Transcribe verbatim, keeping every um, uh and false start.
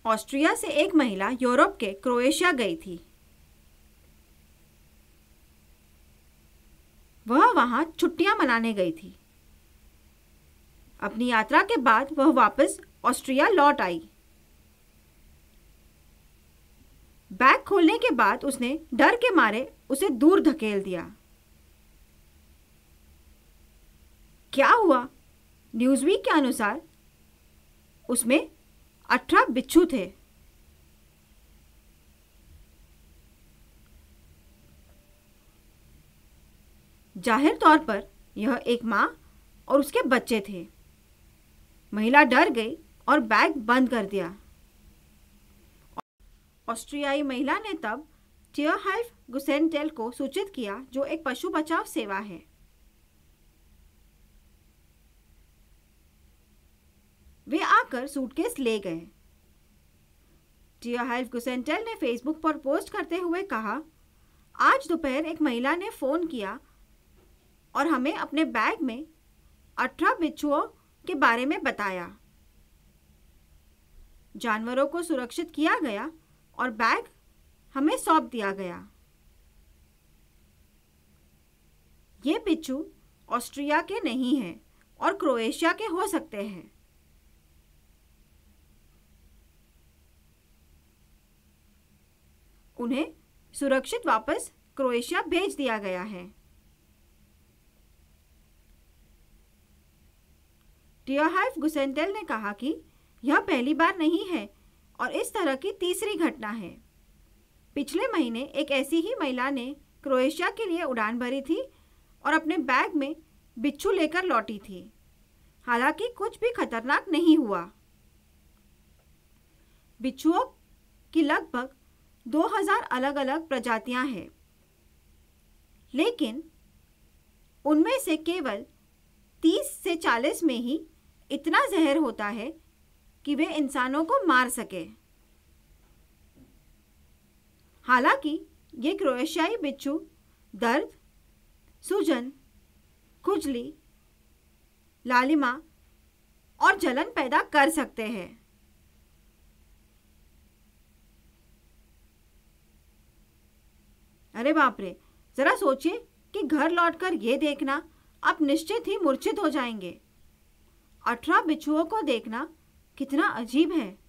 Austria से एक महिला यूरोप के क्रोएशिया गई थी। वह वहां छुट्टियां मनाने गई थी। अपनी यात्रा के बाद वह वापस ऑस्ट्रिया लौट आई। बैग खोलने के बाद उसने डर के मारे उसे दूर धकेल दिया। क्या हुआ? न्यूज़वीक के अनुसार उसमें अठारह बिच्छू थे। जाहिर तौर पर यह एक मां और उसके बच्चे थे। महिला डर गई और बैग बंद कर दिया। ऑस्ट्रियाई महिला ने तब टियरहाइफ गुसेनटेल को सूचित किया, जो एक पशु बचाव सेवा है। वे आकर सूटकेस ले गए। टियरहाइफ गुसेनटेल ने फेसबुक पर पोस्ट करते हुए कहा, आज दोपहर एक महिला ने फोन किया और हमें अपने बैग में अठारह बिच्छुओं के बारे में बताया। जानवरों को सुरक्षित किया गया और बैग हमें सौंप दिया गया। ये बिच्छू ऑस्ट्रिया के नहीं हैं और क्रोएशिया के हो सकते हैं। उन्हें सुरक्षित वापस क्रोएशिया भेज दिया गया है। टियरहाइफ गुसेनटेल ने कहा कि यह पहली बार नहीं है और इस तरह की तीसरी घटना है। पिछले महीने एक ऐसी ही महिला ने क्रोएशिया के लिए उड़ान भरी थी और अपने बैग में बिच्छू लेकर लौटी थी। हालांकि कुछ भी खतरनाक नहीं हुआ। बिच्छुओं की लगभग दो हज़ार अलग अलग प्रजातियां हैं, लेकिन उनमें से केवल तीस से चालीस में ही इतना जहर होता है कि वे इंसानों को मार सके। हालांकि ये क्रोएशियाई बिच्छू दर्द, सूजन, खुजली, लालिमा और जलन पैदा कर सकते हैं। अरे बाप रे, जरा सोचिए कि घर लौटकर ये देखना आप निश्चित ही मूर्छित हो जाएंगे। अठारह बिच्छुओं को देखना कितना अजीब है।